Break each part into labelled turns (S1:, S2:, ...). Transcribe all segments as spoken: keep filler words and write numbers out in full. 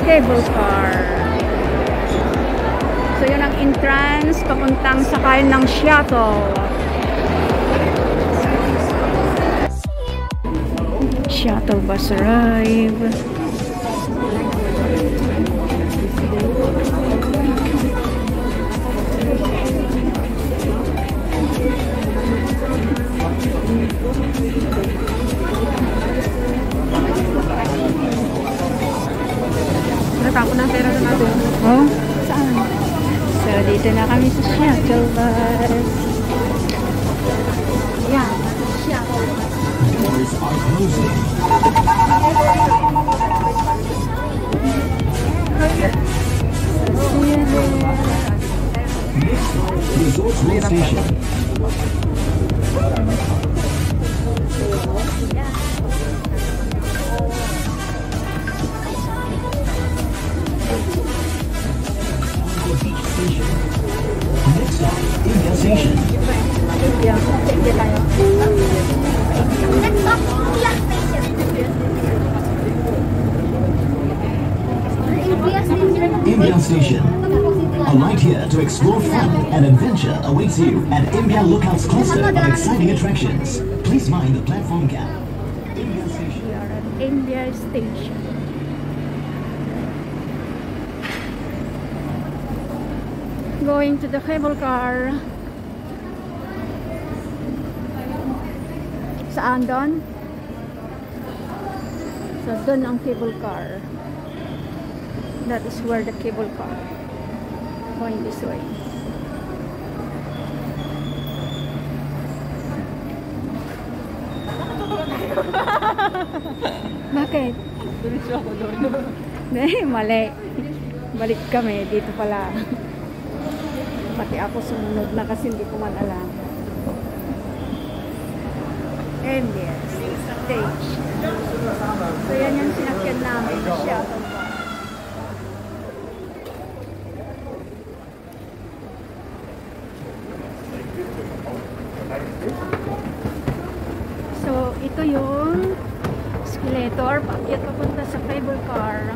S1: cable car. So yun ang entrance papuntang sakayan ng shuttle. Shuttle bus arrive.
S2: Natapon ng pera na natin.
S1: Oh? Saan? So, dito na kami sa shuttle bus. Yan, shuttle bus.
S3: Doors are closing. Resort Road Station. Next stop, India Station.
S1: India, India tayo.
S4: Next stop, India Station. India Station.
S3: India Station. Alight here to explore fun and adventure awaits you at India Lookout's cluster of exciting attractions. Please mind the platform gap. India Station.
S1: We are at India Station. Going to the cable car. Saan doon? So doon ang cable car. That is where the cable car. Going this way. Bakit?
S2: Diretso ako doon.
S1: Eh, mali. Balik kami. Dito pala. Pati ako sumunod na kasi hindi ko man alam. And yes, stage. So yan yung sinakyan namin. Shuttle bus. So ito yung escalator. Paakyat papunta sa cable car.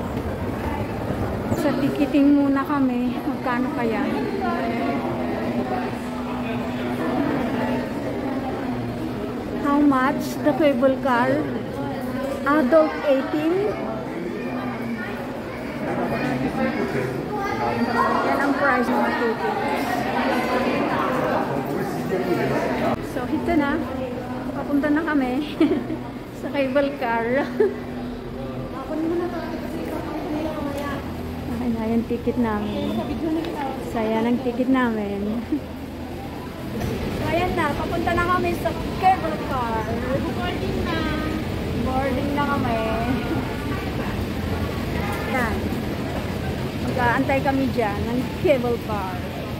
S1: Sa ticketing muna kami. Magkano kaya? How much the cable car? Adult eighteen. Yan ang price ng tickets. So ito na. Papunta na kami sa cable car. Okay na yung ticket namin. Saya ng ticket namin. So ayan na, papunta na kami sa cable car. Boarding na. Boarding na kami. Yan. Mag-aantay kami dyan ng cable car.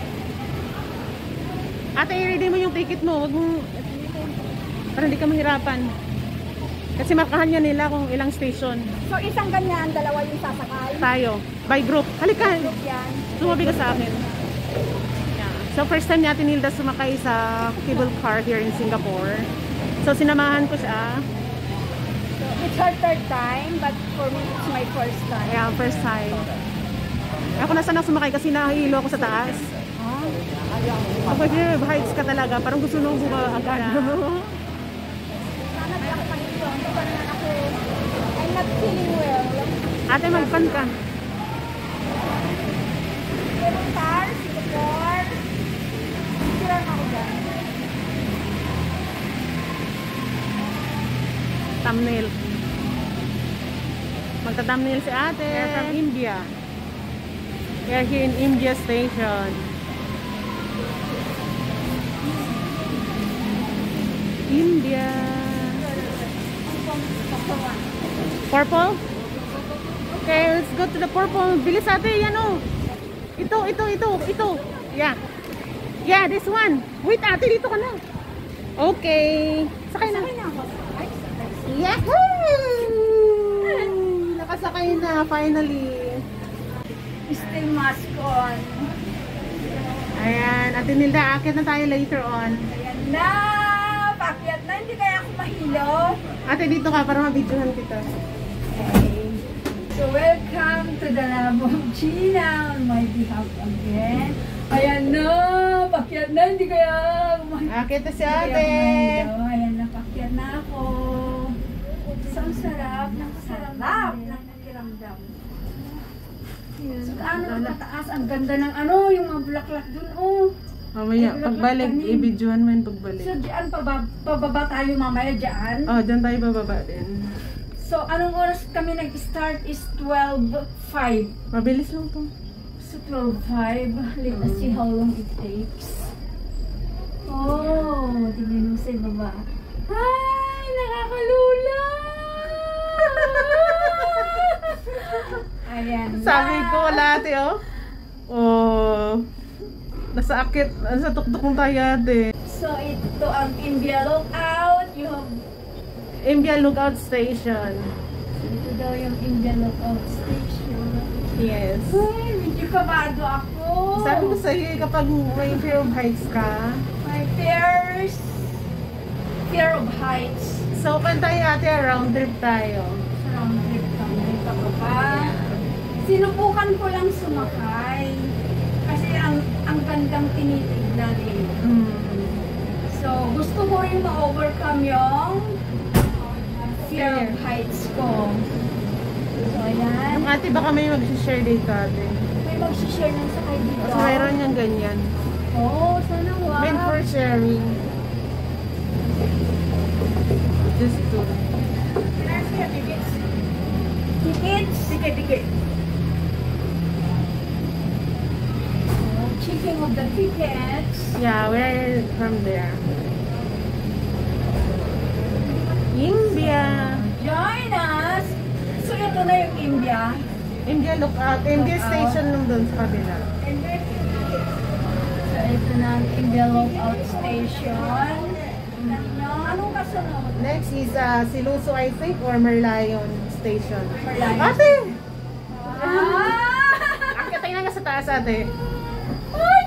S2: Ate, i-ready mo yung ticket mo. Wag mo, para hindi ka mahirapan. Kasi markahan niya nila kung ilang station.
S1: So isang ganyan, dalawa yung sasakay.
S2: Tayo. By group. Halika.
S1: Group yan.
S2: Sumabi ka sa akin. Yeah. So first time natin Hilda sumakay sa cable car here in Singapore. So sinamahan ko siya.
S1: So it's her third time, but for me it's my first time.
S2: Yeah, first time. Ako na sana sumakay kasi nahihilo ako sa taas.
S1: Ah?
S2: Kapag here, heights ka talaga. Parang gusto nung bumagana.
S1: Sana di ako pag-ito. Parang ako, I'm not feeling well.
S2: Ate, magpan ka.
S1: Cable car, Singapore. Sira na ako dyan.
S2: Thumbnail. Magta-thumbnail si ate. We're from India. We are here in India Station. India. Purple? Okay, let's go to the purple. Bilis ate, yan o. Ito, ito, ito, ito. Yeah. Yeah, this one. Wait ate, dito ka na. Okay. Sakay na. Yahoo! Nakasakay na, finally.
S1: Stay mask on.
S2: Ayan, Ate Nilda, akit na tayo later on.
S1: Ayan na! Pakyat na, hindi kaya ako mahilo.
S2: Ate, dito ka para mabidyohan kita.
S1: Okay. So, welcome to the lab of Gina on my behalf again. Ayan na! Pakyat na! Hindi kaya...
S2: Akit na si
S1: Hindi
S2: ate!
S1: ako mahido. Ayan na, pakyat na ako. So, ang sarap ng sarap ng pakiramdam. So, ano kataas? Ang ganda ng ano, yung mga bulaklak dun, oh.
S2: Mamaya, pagbalik, i-videohan mo yung pagbalik.
S1: So, diyan pababa, pababa tayo mamaya diyan.
S2: Oh, dyan tayo bababa din.
S1: So, anong oras kami nag-start is twelve five.
S2: Mabilis lang to.
S1: So, twelve five. Let us see how long it takes. Oh, tingnan mo sa baba. Ay, nakakalula! Ayan na.
S2: Sabi ko, wala ate, oh. Oh. Nasa akit, nasa tuktok ng tayo ate.
S1: So, ito ang India Lookout. You have...
S2: India Lookout Station.
S1: Ito daw yung India Lookout Station.
S2: Yes.
S1: Ay, medyo kabado ako.
S2: Sabi ko sa'yo, kapag may fear of heights ka.
S1: My fears. Fear of heights.
S2: So, pan tayo ate, round trip tayo.
S1: Sa round trip kami. Pababa. Sinubukan ko lang sumakay. Kasi ang ang gandang tinitignan eh.
S2: Mm.
S1: So, gusto ko rin ma-overcome yung fear of heights ko. So, ayan.
S2: Yung ate, baka may mag-share dito ate.
S1: May mag-share ng sakay dito.
S2: Kasi mayroon niyang ganyan.
S1: Oo, oh, sana wag.
S2: Meant for sharing. Just to.
S1: Tickets? Tickets? Ticket, ticket. Checking of the tickets.
S2: Yeah, we're from there. India.
S1: Join us! So, ito na yung India.
S2: India Lookout. India
S1: Lookout.
S2: Station nung doon sa kabila.
S1: So, ito na ang India Lookout Station. Anong kasunod?
S2: Next is uh, Siloso, I think, or Merlion Station.
S1: Merlion.
S2: Ate!
S1: Ah!
S2: Akit tayo na sa taas ate.
S1: Oh,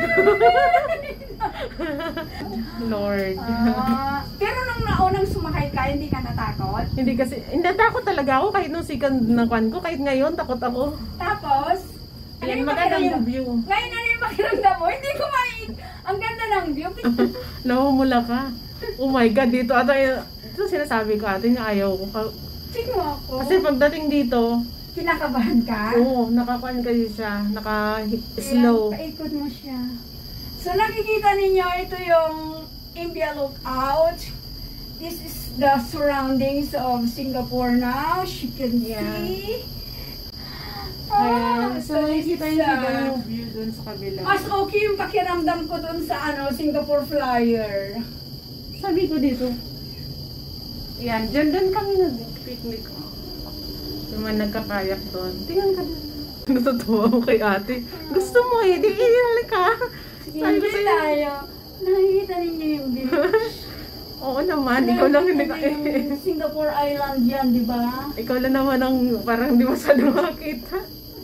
S2: Lord.
S1: Ah, pero nung naunang sumakay ka, hindi ka natakot?
S2: Hindi kasi, hindi takot talaga ako kahit nung second na kwan ko, kahit ngayon takot ako.
S1: Tapos, ano
S2: Yan,
S1: yung
S2: magandang
S1: pakiramdam-
S2: view.
S1: Ngayon, ano yung pakiramdam mo? Hindi ko main. Ang ganda ng view.
S2: Namumula ka. Oh my God, dito ata, ito sinasabi ko ate na ayaw ko.
S1: Tingnan mo ako.
S2: Kasi pagdating dito,
S1: Kinakabahan ka?
S2: oo, nakakuan kasi siya, naka-slow.
S1: Ayan, paikot mo siya. So, nakikita ninyo, ito yung India Lookout. This is the surroundings of Singapore now. As you can
S2: Yeah.
S1: see.
S2: Ayan,
S1: Ah,
S2: so
S1: this
S2: nakikita
S1: is,
S2: niyo
S1: uh,
S2: ba yung view dun sa kabila?
S1: mas okay yung pakiramdam ko dun sa ano, Singapore Flyer.
S2: Sabi ko dito. Yan, dyan dyan kami nag-picnic. Yung mga nagkakayak doon. Tingnan ka doon. Natutuwa mo kay ate. Gusto mo eh, di inal ka. Sabi ko
S1: Hindi
S2: sa'yo.
S1: tayo. Nakikita ninyo yung beach.
S2: Oo naman, ikaw lang hindi ka
S1: Nakikita
S2: eh.
S1: yung Singapore Island yan, di ba?
S2: Ikaw lang naman ang parang hindi masyado makakita.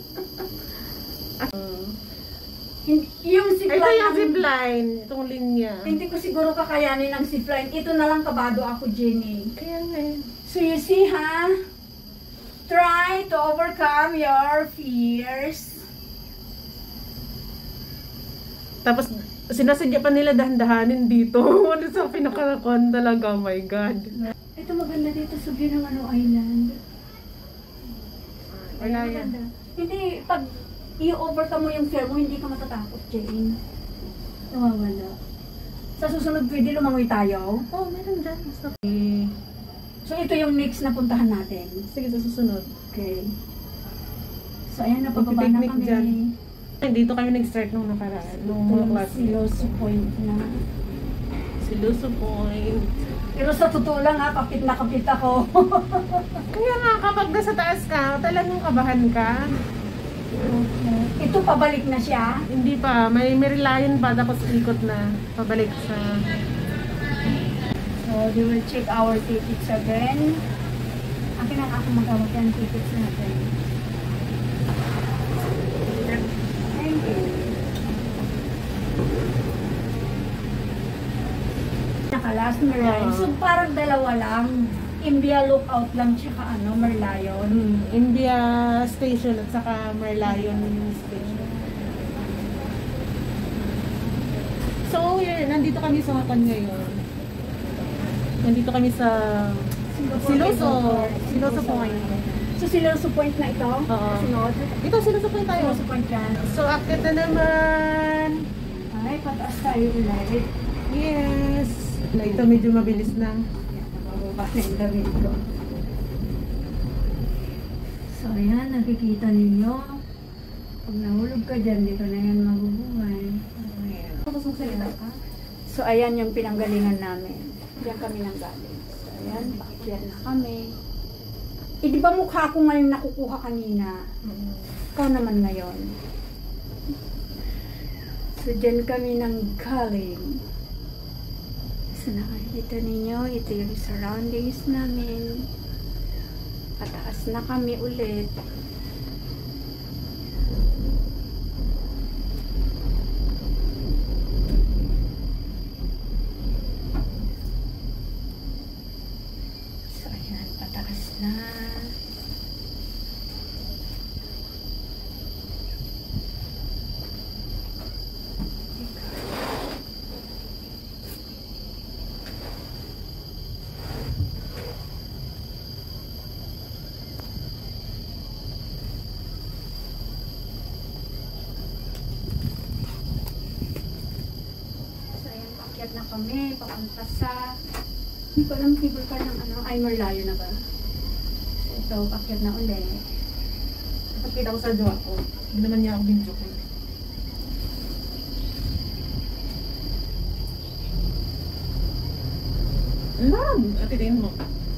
S1: Hindi- Yung
S2: Ito
S1: zipline
S2: yung
S1: namin-
S2: zipline, itong linya.
S1: Hindi ko siguro kakayanin ng zipline. Ito na lang kabado ako, Jenny.
S2: Kaya nga eh.
S1: So you see, ha? Try to overcome your fears.
S2: Tapos, sinasadya pa nila dahan-dahanin dito. Ano sa pinakakon talaga, oh my God.
S1: Ito maganda dito sa view ng ano island.
S2: Wala
S1: Ayan,
S2: yan.
S1: maganda. Hindi, pag i-overcome mo yung fear mo, hindi ka matatakot, Jane. Nawawala. Sa susunod, pwede lumangoy tayo.
S2: Oh, meron dyan. Mas okay.
S1: So ito yung next na puntahan natin.
S2: Sige, sa susunod.
S1: Okay. So ayan, napababa na
S2: Magpipiknik
S1: kami.
S2: dyan. Ay, dito kami nag-start nung nakaraan. Nung mga
S1: Itong
S2: klase.
S1: Siloso Point na.
S2: Siloso Point.
S1: Pero sa totoo lang ha, kapit na kapit ako.
S2: Kaya nga, kapag nasa taas ka, talagang kabahan ka.
S1: Okay. Ito pabalik na siya.
S2: Hindi pa. May Merlion pa, tapos ikot na. Pabalik sa...
S1: So, they will check our tickets again. Akin ang ako magawag yan tickets natin. Thank you. Naka last Merlion. So, parang dalawa lang. Imbia Lookout lang, tsaka ano, Merlion.
S2: Hmm, India Station at saka Merlion Station. So, yun, nandito kami sa Hongkong ngayon. Nandito kami sa Siloso. Siloso Point.
S1: So, Siloso Point na ito?
S2: Oo.
S1: Sunod?
S2: Ito, Siloso Point tayo.
S1: Siloso Point yan.
S2: So, akit na naman.
S1: Ay, pataas tayo ulit.
S2: Yes. Na ito medyo mabilis na.
S1: Bababa na yung damit ko. So, ayan, nakikita ninyo. Pag nahulog ka dyan, dito na yan mabubuhay. So, ayan yung pinanggalingan namin. Diyan kami nang galing. So, ayan, paakyat na kami. Eh, di ba mukha ko ngayon nakukuha kanina? Ikaw naman ngayon. So, dyan kami nang galing. So, nakikita ninyo, ito yung surroundings namin. Pataas na kami ulit. So, ayan, pataas na. Na kami, papunta sa hindi ko alam cable car ng ano, ay Merlion na ba? So, ito, pakyat na ulit.
S2: Pagkita ko sa jowa ko, hindi naman niya ako binjo ko. Alam! Atitin mo.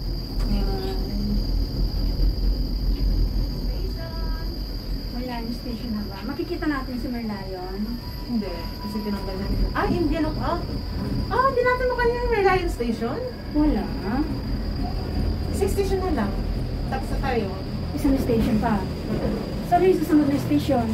S1: Merlion station na ba? Makikita natin si Merlion.
S2: Hindi, kasi tinanggal na nila. Ah, India Lookout. Ah, hindi natin mo kanina yung Merlion Station?
S1: Wala.
S2: Six station na lang. Tapos na tayo.
S1: Isang station pa. Sorry, susunod na station.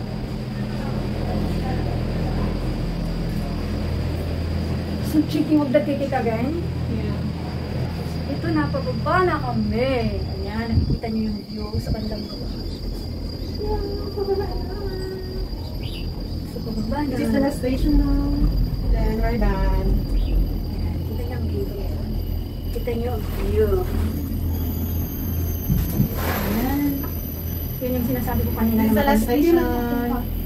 S1: So, checking of the ticket again.
S2: Yeah.
S1: Ito na, pababa na kami. Ayan, nakikita niyo yung view sa bandang ko.
S2: Yeah, pababa na.
S1: So, pababa na.
S2: This is the last station now. Then we're done.
S1: Ayan, kita niyo ang view. Kita niyo ang view. Ayan. Yun yung sinasabi ko kanina.
S2: This is the last
S1: Hindi
S2: station.
S1: na-